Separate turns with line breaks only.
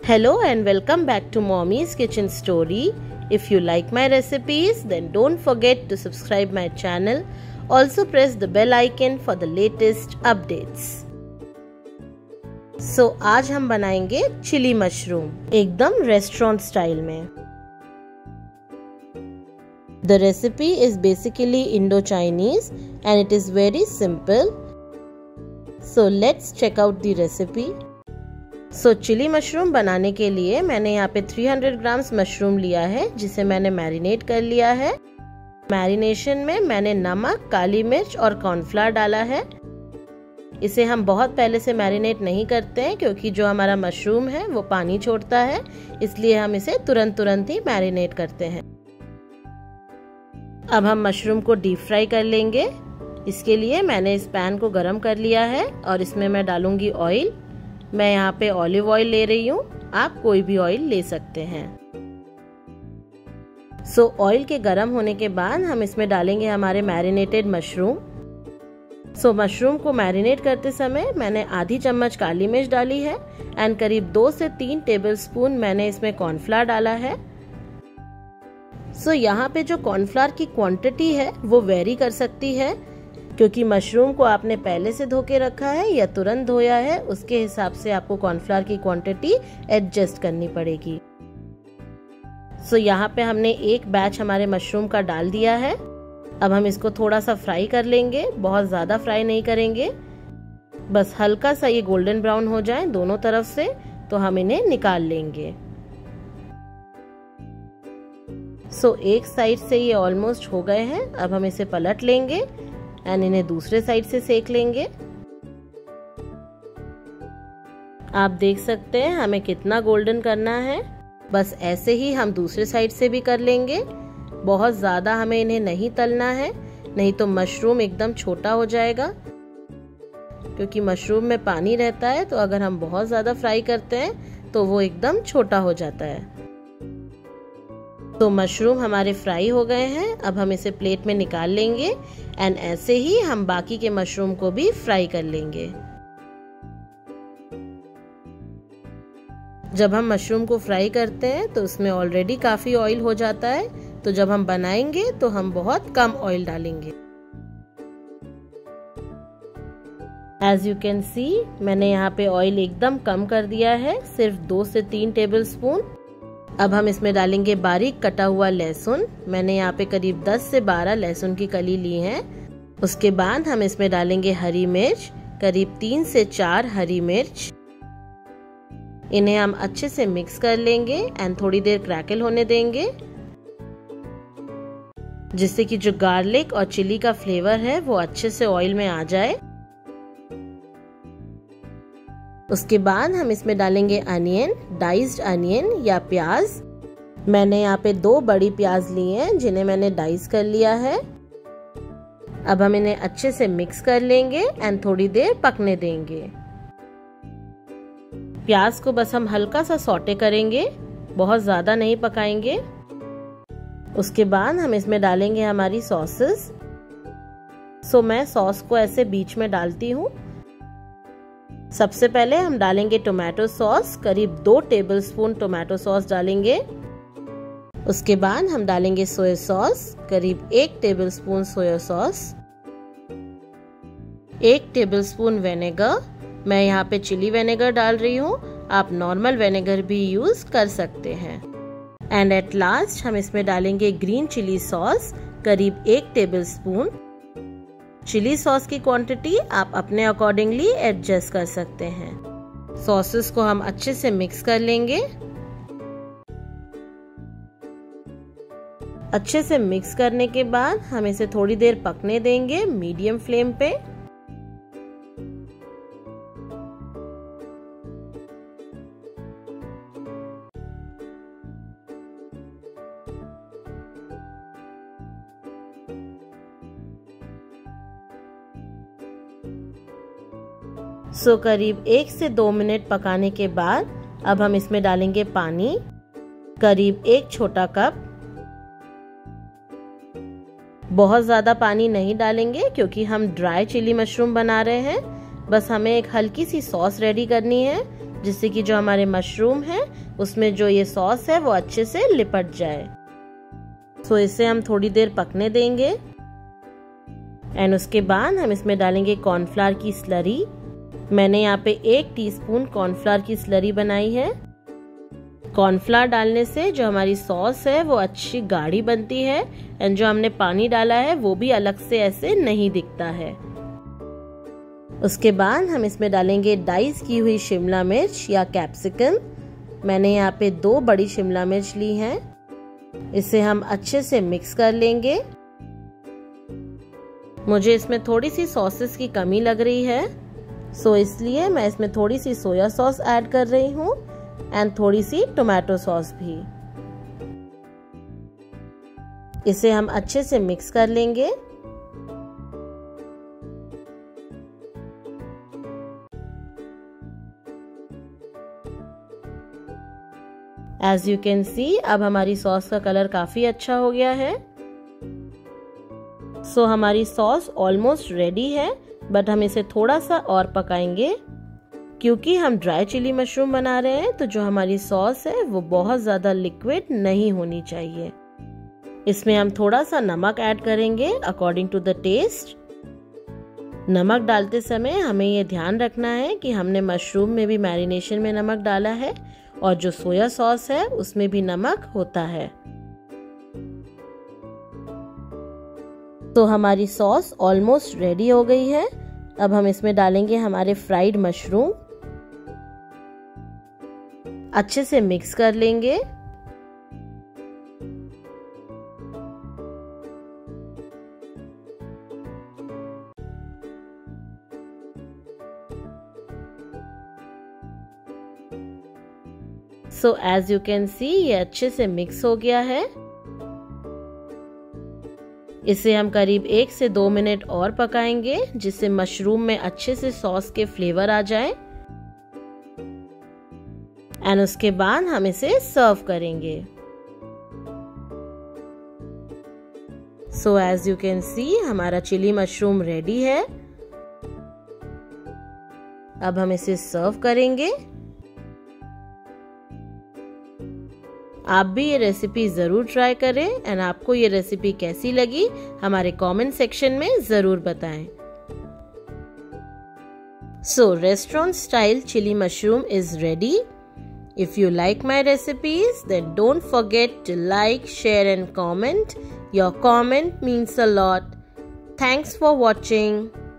Hello and welcome back to Mommy's Kitchen Story. If you like my recipes, then don't forget to subscribe my channel. Also press the bell icon for the latest updates. So आज हम बनाएंगे chili mushroom एकदम restaurant style में. The recipe is basically Indo-Chinese and it is very simple. So let's check out the recipe. So chili mushroom बनाने के लिए मैंने यहाँ पे 300 ग्राम्स मशरूम लिया है जिसे मैंने मैरिनेट कर लिया है. मैरिनेशन में मैंने नमक, काली मिर्च और कॉर्नफ्लावर डाला है. इसे हम बहुत पहले से मैरिनेट नहीं करते हैं क्योंकि जो हमारा मशरूम है वो पानी छोड़ता है, इसलिए हम इसे तुरंत ही मैरिनेट करते हैं. अब हम मशरूम को डीप फ्राई कर लेंगे. इसके लिए मैंने इस पैन को गरम कर लिया है और इसमें मैं डालूंगी ऑयल. मैं यहाँ पे ऑलिव ऑयल ले रही हूँ, आप कोई भी ऑयल ले सकते हैं. सो ऑयल के गरम होने के बाद हम इसमें डालेंगे हमारे मैरिनेटेड मशरूम. सो मशरूम को मैरिनेट करते समय मैंने आधी चम्मच काली मिर्च डाली है एंड करीब 2 से 3 टेबलस्पून मैंने इसमें कॉर्नफ्लावर डाला है. सो यहाँ पे जो कॉर्नफ्लावर की क्वांटिटी है वो वेरी कर सकती है क्योंकि मशरूम को आपने पहले से धो के रखा है या तुरंत धोया है, उसके हिसाब से आपको कॉर्नफ्लावर की क्वांटिटी एडजस्ट करनी पड़ेगी. सो यहाँ पे हमने एक बैच हमारे मशरूम का डाल दिया है. अब हम इसको थोड़ा सा फ्राई कर लेंगे, बहुत ज़्यादा फ्राई नहीं करेंगे, बस हल्का सा ये गोल्डन ब्राउन हो जाए दोनों तरफ से तो हम इन्हें निकाल लेंगे. सो एक साइड से ये ऑलमोस्ट हो गए हैं. अब हम इसे पलट लेंगे एंड इन्हें दूसरे साइड से सेक लेंगे. आप देख सकते हैं हमें कितना गोल्डन करना है. बस ऐसे ही हम दूसरे साइड से भी कर लेंगे. बहुत ज़्यादा हमें इन्हें नहीं तलना है, नहीं तो मशरूम एकदम छोटा हो जाएगा क्योंकि मशरूम में पानी रहता है. तो अगर हम बहुत ज़्यादा फ्राई करते हैं तो वो एकदम छोटा हो जाता है. तो मशरूम हमारे फ्राई हो गए हैं. अब हम इसे प्लेट में निकाल लेंगे एंड ऐसे ही हम बाकी के मशरूम को भी फ्राई कर लेंगे. जब हम मशरूम को फ्राई करते हैं तो उसमें ऑलरेडी काफी ऑयल हो जाता है, तो जब हम बनाएंगे तो हम बहुत कम ऑयल डालेंगे. एज यू कैन सी मैंने यहाँ पे ऑयल एकदम कम कर दिया है, सिर्फ 2 से 3 टेबलस्पून. अब हम इसमें डालेंगे बारीक कटा हुआ लहसुन. मैंने यहाँ पे करीब 10 से 12 लहसुन की कली ली है. उसके बाद हम इसमें डालेंगे हरी मिर्च, करीब 3 से 4 हरी मिर्च. इन्हें हम अच्छे से मिक्स कर लेंगे एंड थोड़ी देर क्रैकल होने देंगे जिससे कि जो गार्लिक और चिली का फ्लेवर है वो अच्छे से ऑयल में आ जाए. उसके बाद हम इसमें डालेंगे अनियन, डाइस्ड अनियन या प्याज. मैंने यहाँ पे 2 बड़ी प्याज ली हैं जिन्हें मैंने डाइस कर लिया है. अब हम इन्हें अच्छे से मिक्स कर लेंगे एंड थोड़ी देर पकने देंगे. प्याज को बस हम हल्का सा सौटे करेंगे, बहुत ज्यादा नहीं पकाएंगे. उसके बाद हम इसमें डालेंगे हमारी सॉसेस. सो मैं सॉस को ऐसे बीच में डालती हूँ. सबसे पहले हम डालेंगे टोमेटो सॉस, करीब 2 टेबलस्पून टोमेटो सॉस डालेंगे. उसके बाद हम डालेंगे सोया सॉस, करीब 1 tablespoon soya sauce. 1 tablespoon vinegar. मैं यहाँ पे चिली विनेगर डाल रही हूँ, आप नॉर्मल विनेगर भी यूज कर सकते हैं. एंड एट लास्ट हम इसमें डालेंगे ग्रीन चिली सॉस, करीब 1 टेबलस्पून. चिली सॉस की क्वांटिटी आप अपने अकॉर्डिंगली एडजस्ट कर सकते हैं. सॉसेस को हम अच्छे से मिक्स कर लेंगे. अच्छे से मिक्स करने के बाद हम इसे थोड़ी देर पकने देंगे मीडियम फ्लेम पे. सो करीब 1 से 2 मिनट पकाने के बाद अब हम इसमें डालेंगे पानी, करीब 1 छोटा कप. बहुत ज़्यादा पानी नहीं डालेंगे क्योंकि हम ड्राई चिली मशरूम बना रहे हैं. बस हमें एक हल्की सी सॉस रेडी करनी है जिससे कि जो हमारे मशरूम है उसमें जो ये सॉस है वो अच्छे से लिपट जाए। सो इसे हम थोड़ी देर पकने देंगे एंड उसके बाद हम इसमें डालेंगे कॉर्नफ्लावर की स्लरी। मैंने यहाँ पे 1 टीस्पून कॉर्नफ्लावर की स्लरी बनाई है। कॉर्नफ्लावर डालने से जो हमारी सॉस है वो अच्छी गाढ़ी बनती है एंड जो हमने पानी डाला है वो भी अलग से ऐसे नहीं दिखता है। उसके बाद हम इसमें डालेंगे डाइस की हुई शिमला मिर्च या कैप्सिकम। मैंने यहाँ पे 2 बड़ी शिमला मिर्च ली हैं। इसे हम अच्छे से मिक्स कर लेंगे। मुझे इसमें थोड़ी सी सॉसेस की कमी लग रही है, सो इसलिए मैं इसमें थोड़ी सी सोया सॉस ऐड कर रही हूँ एंड थोड़ी सी टोमेटो सॉस भी। इसे हम अच्छे से मिक्स कर लेंगे। As you can see, अब हमारी सॉस का कलर काफी अच्छा हो गया है। सो हमारी सॉस ऑलमोस्ट रेडी है, बट हम इसे थोड़ा सा और पकाएंगे क्योंकि हम ड्राई चिली मशरूम बना रहे हैं, तो जो हमारी सॉस है वो बहुत ज्यादा लिक्विड नहीं होनी चाहिए। इसमें हम थोड़ा सा नमक ऐड करेंगे अकॉर्डिंग टू द टेस्ट। नमक डालते समय हमें ये ध्यान रखना है कि हमने मशरूम में भी मैरिनेशन में नमक डाला है और जो सोया सॉस है उसमें भी नमक होता है। तो हमारी सॉस ऑलमोस्ट रेडी हो गई है। अब हम इसमें डालेंगे हमारे फ्राइड मशरूम। अच्छे से मिक्स कर लेंगे। So as you can see ये अच्छे से मिक्स हो गया है। इसे हम करीब 1 से 2 मिनट और पकाएंगे जिससे मशरूम में अच्छे से सॉस के फ्लेवर आ जाए एंड उसके बाद हम इसे सर्व करेंगे। So as you can see हमारा चिली मशरूम रेडी है। अब हम इसे सर्व करेंगे। आप भी ये रेसिपी जरूर ट्राई करें एंड आपको ये रेसिपी कैसी लगी हमारे कमेंट सेक्शन में जरूर बताएं। So restaurant style chili mushroom is ready. If you like my recipes, then don't forget to like, share and comment. Your comment means a lot. Thanks for watching.